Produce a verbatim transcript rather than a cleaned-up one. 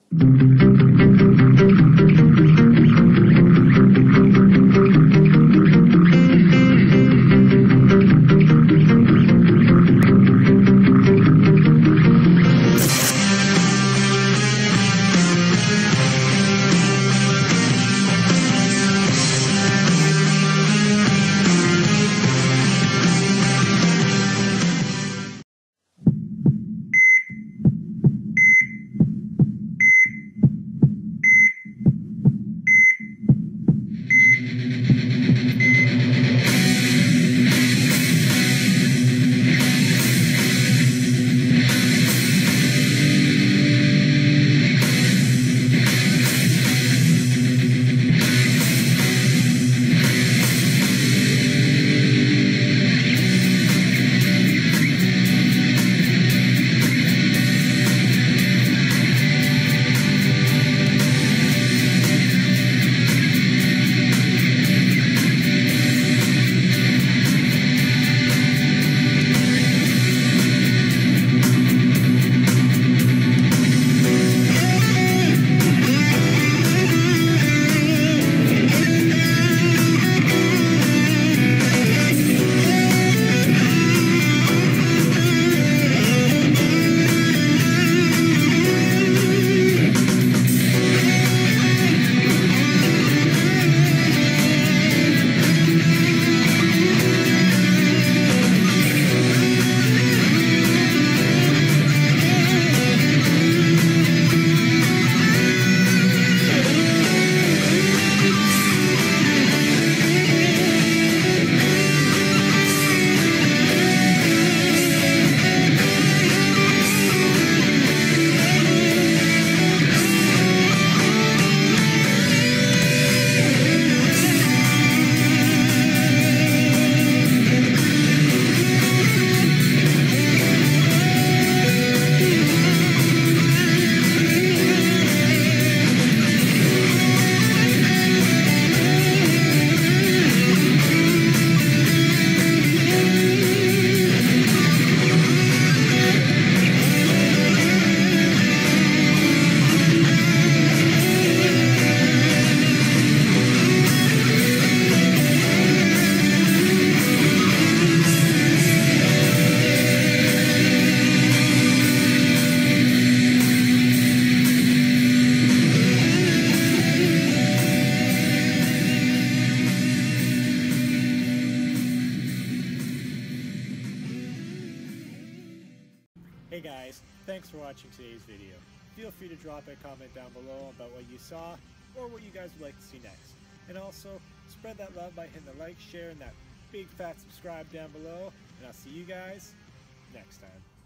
Hey guys, thanks for watching today's video. Feel free to drop a comment down below about what you saw or what you guys would like to see next. And also, spread that love by hitting the like, share, and that big fat subscribe down below. And I'll see you guys next time.